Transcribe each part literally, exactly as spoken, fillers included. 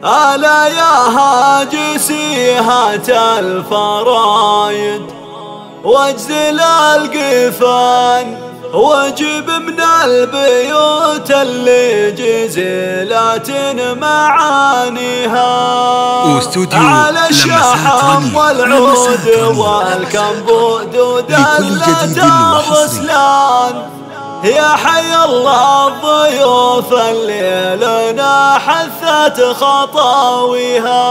ألا يا هاجسي هات الفرايد واجزل القفان واجيب من البيوت اللي جزيلات معانيها على الشحم والعود والكمبود ودلة الرسلان. يا حي الله الضيوف اللي لنا حثت خطاويها.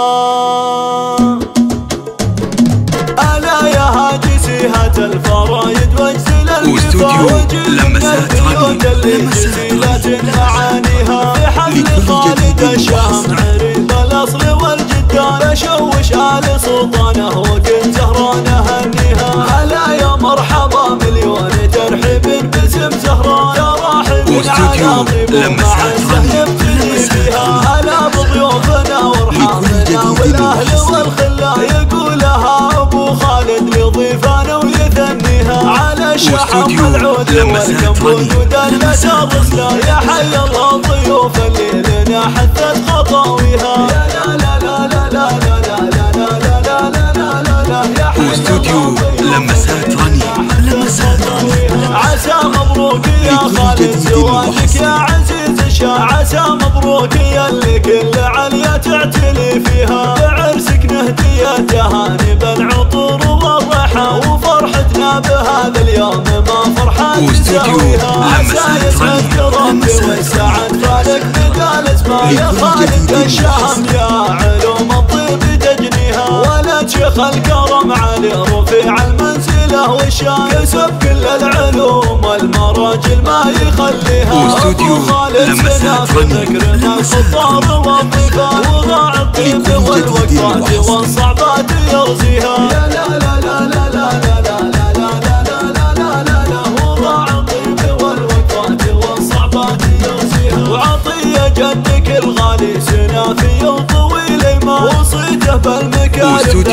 ألا يا هاجسي هات الفرايد واجزل القفا واجيب من البيوت اللي جزيلات معانيها. في حفل خالد الشهم عريض الأصل والجدان أشوش آل سلطانه وكن زهران أهنيها. ألا يا مرحبا مليون ترحيب باسم زهران راحب على طيب مع السهل ابتدي فيها. ألا بضيوفنا وارحامنا والأهل والخلا يقولها أبو خالد لضيفانا ويثنيها. على الشحم والعود والكمبود ودلة الرسلا. يا حي الله الضيوف اللي لنا حثت خطاويها. لا لا لا لا لا لا لا لا لا لا لا لا يا حي واستوديو لمسات رني. لمسات رني عسى مبروك يا خالد زواجك يا عزيز الشاه. عسى مبروك يا اللي كل عليا تعتلي فيها. بعرسك نهدي تهاني بالعطور والرحى وفرحتنا بهذا اليوم ما فرحة نساويها. عسى يسعدك ربي ويسعد فالك بدال اسماء. يا خالد الشهم يا علوم الطيب تجنيها. ولد شيخ الكرم علي رفيع المنزله والشان يسب كل العلوم والمراجل ما يخليها. أبو خالد سنا في ذكرنا الخطار والضيفان وضاع الطيب والوقفات والصعبات يرزيها. لا لا لا لا لا لا لا لا لا لا لا لا لا وضاع الطيب والوقفات والصعبات يرزيها. وعطية جدك الغالي سنافي وطويل ما وصيته بالمكارم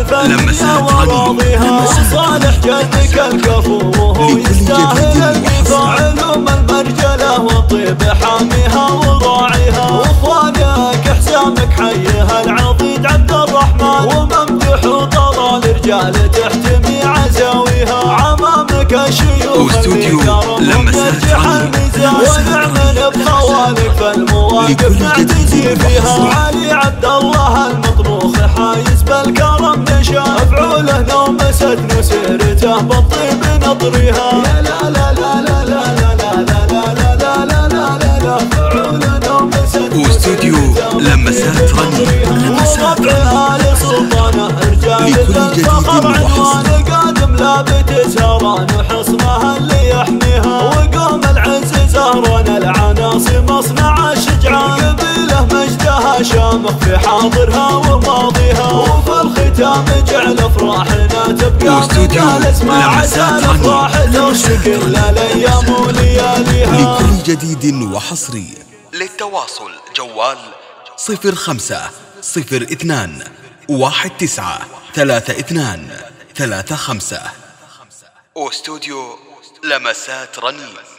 داعفا وراضيها. وصالح جدك الكفو وهو يستاهل القفا. علوم المرجله والطيب حاميها وراعيها. واخوانك حسامك حيها العضيد عبد الرحمن وممدح وطلال رجال تحتمي عزاويها. عمامك الشيوخ اللي كرم ومرجح الميزان ونعمل بخوالك فالمواقف نعتزي فيها. علي عبد الله المطروخ حايز بالكرم نشا. افعوله نومست نسيرته بالطيب نطريها. لا لا لا لا لا لا لا لا لا لا لا لا لا لا افعوله نومست واستوديو لمسات رني. لمسات رني سلطانه رجال الفخر عنوان قادم لابت زهران وحصنها اللي يحميها. وقوم العز زهران العناصي مصنع الشجعان. قبيله مجدها شامخ في حاضرها وماضيها. وفي الختام جعل افراحنا تبقى مثال اسمع. عسى الافراح ترشي كل الايام ولياليها. لكل جديد وحصري للتواصل جوال صفر خمسة صفر اثنان واحد تسعة ثلاثة اثنان ثلاثة خمسة. واستوديو لمسات رني.